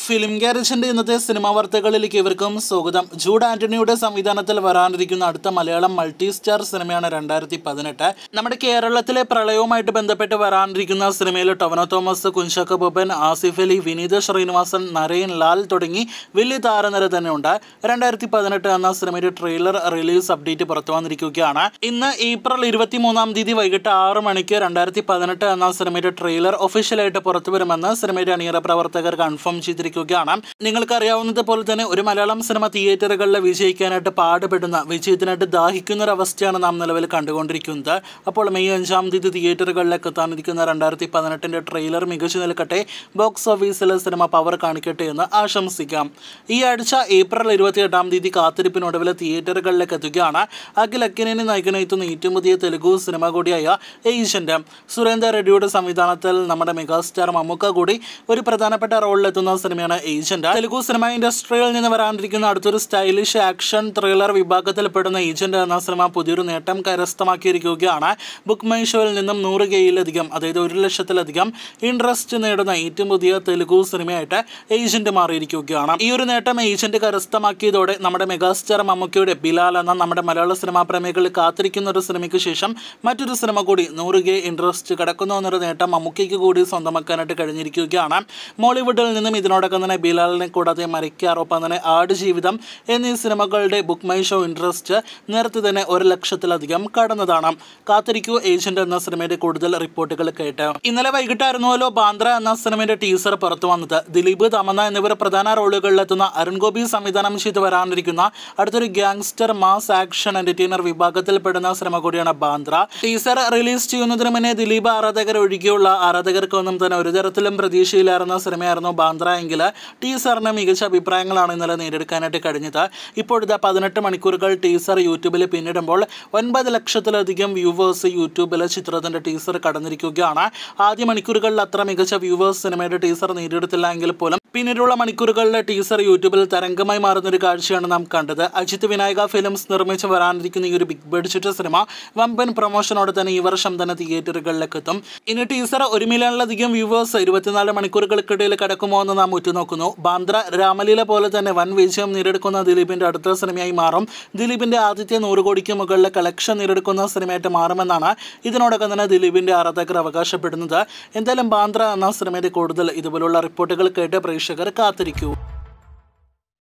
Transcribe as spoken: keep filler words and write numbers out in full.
Film ഗാരേജിന്റെ ഇന്നത്തെ cinema വാർത്തകളിലേക്ക് ഇവർക്കും സ്വാഗതം. ജൂഡ് ആന്റണിയുടെ സംവിധാനത്തിൽ വരാനിരിക്കുന്ന അടുത്ത മലയാളം മൾട്ടി സ്റ്റാർ സിനിമയാണ് രണ്ടായിരത്തി പതിനെട്ട്. നമ്മുടെ കേരളത്തിലെ പ്രളയവുമായിട്ട് ബന്ധപ്പെട്ട് വരാനിരിക്കുന്ന സിനിമയിൽ ടൊവിനോ തോമസ്, കുഞ്ചാക്കോ ബോബൻ, ആസിഫ് അലി, വിനീത് ശ്രീനിവാസൻ, നരേൻ ലാൽ തുടങ്ങി വലിയ താരനിര തന്നെയുണ്ട്. രണ്ടായിരത്തി പതിനെട്ട് എന്ന സിനിമയുടെ ട്രെയിലർ റിലീസ് അപ്ഡേറ്റ് പുറത്തു വന്നിരിക്കുകയാണ്. ഇന്ന് ഏപ്രിൽ ഇരുപത്തി മൂന്നാം തീയതി വൈകിട്ട് ആറ് മണിക്ക് രണ്ടായിരത്തി പതിനെട്ട് എന്ന സിനിമയുടെ ട്രെയിലർ ഒഫീഷ്യലായിട്ട് പുറത്തു വരുമെന്ന് സിനിമയുടെ അണിയറ പ്രവർത്തകർ കൺഫേം ചെയ്തിരിക്കുകയാണ്. നിങ്ങൾക്കറിയാവുന്നത് പോലെ തന്നെ ഒരു മലയാളം സിനിമ തിയേറ്ററുകളിൽ വിജയിക്കാനായിട്ട് പാടുപെടുന്ന, വിജയത്തിനായിട്ട് ദാഹിക്കുന്ന ഒരു അവസ്ഥയാണ് നാം നിലവിൽ കണ്ടുകൊണ്ടിരിക്കുന്നത്. അപ്പോൾ മെയ് അഞ്ചാം തീയതി തിയേറ്ററുകളിലേക്ക് എത്താനിരിക്കുന്ന രണ്ടായിരത്തി പതിനെട്ടിന്റെ ട്രെയിലർ മികച്ചു നിൽക്കട്ടെ, ബോക്സ് ഓഫീസിലെ സിനിമ പവർ കാണിക്കട്ടെ എന്ന് ആശംസിക്കാം. ഈ ആഴ്ച ഏപ്രിൽ ഇരുപത്തി എട്ടാം തീയതി കാത്തിരിപ്പിനൊടുവിൽ തിയേറ്ററുകളിലേക്ക് എത്തുകയാണ് അഖിൽ അക്കിനേനി നായകനെത്തുന്ന ഏറ്റവും പുതിയ തെലുഗു സിനിമ കൂടിയായ ഏജന്റ്. സുരേന്ദർ റെഡ്ഡിയുടെ സംവിധാനത്തിൽ നമ്മുടെ മെഗാസ്റ്റാർ മമ്മൂക്ക കൂടി ഒരു പ്രധാനപ്പെട്ട റോളിലെത്തുന്ന സിനിമയാണ് ഏജന്റ്. തെലുഗു സിനിമ ഇൻഡസ്ട്രിയിൽ നിന്ന് വരാനിരിക്കുന്ന അടുത്തൊരു സ്റ്റൈലിഷ് ആക്ഷൻ ത്രില്ലർ വിഭാഗത്തിൽപ്പെടുന്ന ഏജന്റ് എന്ന സിനിമ പുതിയൊരു നേട്ടം കരസ്ഥമാക്കിയിരിക്കുകയാണ്. ബുക്ക് മൈ ഷോയിൽ നിന്നും നൂറ് കെയിലധികം, അതായത് ഒരു ലക്ഷത്തിലധികം ഇൻട്രസ്റ്റ് നേടുന്ന ഏറ്റവും പുതിയ തെലുഗു സിനിമയായിട്ട് ഏജന്റ് മാറിയിരിക്കുകയാണ്. ഈ ഒരു നേട്ടം ഏജന്റ് കരസ്ഥമാക്കിയതോടെ നമ്മുടെ മെഗാസ്റ്റാർ മമ്മൂക്കയുടെ ബിലാൽ എന്ന നമ്മുടെ മലയാള സിനിമാ പ്രേമികൾ കാത്തിരിക്കുന്ന ഒരു സിനിമയ്ക്ക് ശേഷം മറ്റൊരു സിനിമ കൂടി നൂറ് കെ ഇൻട്രസ്റ്റ് കിടക്കുന്നു എന്നൊരു നേട്ടം മമ്മൂക്കയ്ക്ക് കൂടി സ്വന്തമാക്കാനായിട്ട് കഴിഞ്ഞിരിക്കുകയാണ്. മോളിവുഡിൽ നിന്നും ഇതിനോടൊപ്പം തന്നെ ബിലാലിനെ കൂടാതെ മരിക്കാർ, ഒപ്പം തന്നെ ആടുജീവിതം എന്നീ സിനിമകളുടെ ബുക്ക് മൈ ഷോ ഇൻട്രസ്റ്റ് നേരത്തെ തന്നെ ഒരു ലക്ഷത്തിലധികം കടന്നതാണ്. കാത്തിരിക്കൂ ഏജന്റ് എന്ന സിനിമയുടെ കൂടുതൽ റിപ്പോർട്ടുകൾ കേട്ട്. ഇന്നലെ വൈകിട്ടായിരുന്നുവല്ലോ ബാന്ദ്ര എന്ന സിനിമയുടെ ടീസർ പുറത്തു വന്നത്. ദിലീപ്, തമന്ന എന്നിവർ പ്രധാന റോളുകളിലെത്തുന്ന അരുൺ ഗോപി സംവിധാനം ചെയ്ത് വരാനിരിക്കുന്ന അടുത്തൊരു ഗ്യാങ്സ്റ്റർ മാസ് ആക്ഷൻ എന്റർടൈനർ വിഭാഗത്തിൽപ്പെടുന്ന സിനിമ കൂടിയാണ് ബാന്ദ്ര. ടീസർ റിലീസ് ചെയ്യുന്നതിന് മുന്നേ ദിലീപ് ആരാധകർ ഒഴികെയുള്ള ആരാധകർക്കൊന്നും തന്നെ ഒരു തരത്തിലും പ്രതീക്ഷയിലായിരുന്ന സിനിമയായിരുന്നു ബാന്ദ്ര എങ്കിൽ ടീസറിന് മികച്ച അഭിപ്രായങ്ങളാണ് ഇന്നലെ നേടിയെടുക്കാനായിട്ട് കഴിഞ്ഞത്. ഇപ്പോഴത്തെ പതിനെട്ട് മണിക്കൂറുകൾ ടീസർ യൂട്യൂബിൽ പിന്നിടുമ്പോൾ ഒൻപത് ലക്ഷത്തിലധികം വ്യൂവേഴ്സ് യൂട്യൂബിലെ ചിത്രത്തിന്റെ ടീസർ കടന്നിരിക്കുകയാണ്. ആദ്യ മണിക്കൂറുകളിൽ അത്ര മികച്ച വ്യൂവേഴ്സ് സിനിമയുടെ ടീസർ നേടിയെടുത്തില്ല എങ്കിൽ പോലും പിന്നീടുള്ള മണിക്കൂറുകളിലെ ടീസർ യൂട്യൂബിൽ തരംഗമായി മാറുന്നൊരു കാഴ്ചയാണ് നാം കണ്ടത്. അജിത് വിനായക ഫിലിംസ് നിർമ്മിച്ച് വരാനിരിക്കുന്ന ഈ ഒരു ബിഗ് ബഡ്ജറ്റ് സിനിമ വമ്പൻ പ്രൊമോഷനോടെ തന്നെ ഈ വർഷം തന്നെ തിയേറ്ററുകളിലേക്ക് എത്തും. ഇനി ടീസർ ഒരു മില്യണിലധികം വ്യൂവേഴ്സ് ഇരുപത്തിനാല് മണിക്കൂറുകൾക്കിടയിൽ കടക്കുമോ എന്ന് നാം ഉറ്റുനോക്കുന്നു. ബാന്ദ്ര രാമലീല പോലെ തന്നെ വൻ വിജയം നേടിയെടുക്കുന്ന ദിലീപിന്റെ അടുത്ത സിനിമയായി മാറും. ദിലീപിന്റെ ആദ്യത്തെ നൂറ് കോടിക്ക് മുകളിലെ കളക്ഷൻ നേടിയെടുക്കുന്ന സിനിമയായിട്ട് മാറുമെന്നാണ് ഇതിനോടൊപ്പം തന്നെ ദിലീപിന്റെ ആരാധകർ അവകാശപ്പെടുന്നത്. എന്തായാലും ബാന്ദ്ര എന്ന സിനിമയുടെ കൂടുതൽ ഇതുപോലുള്ള റിപ്പോർട്ടുകൾ കേട്ട് പ്രേക്ഷകർ കാത്തിരിക്കൂ.